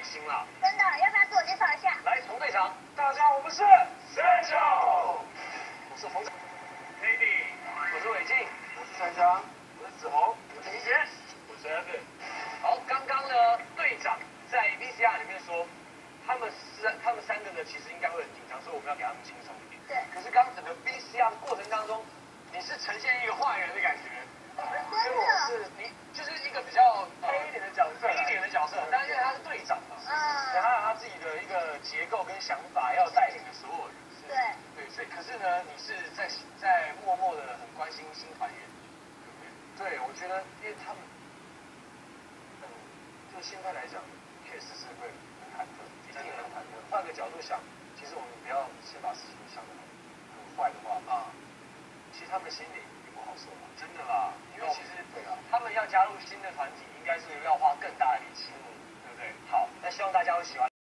星啦。 真的，要不要自我介绍一下？ 来，从队长，大家我们是三少，我是红长 ，Lady， 我是伟静，我是陈强，我是子红，我是林杰，我是 Evan。好，刚刚呢，队长在 VCR 里面说，他们三个呢，其实应该会很紧张，所以我们要给他们轻松一点。 对。 可是刚整个 VCR 的过程当中，你是呈现一个坏人的感觉。因为我是你，就是一个比较黑一点的角色，黑一点的角色，但是因为他是队长嘛，他有他自己的一个结构跟想法，要带领着所有人。对，所以可是呢，你是在默默的很关心新团员，对，我觉得因为他们，就现在来讲，确实是会很忐忑，一定很忐忑。换个角度想，其实我们不要先把事情想得很坏的话其实他们心里也不好受嘛，真的啦，因为其实他们要加入新的团体，应该是要花更大的力气，对不对？好，那希望大家会喜欢。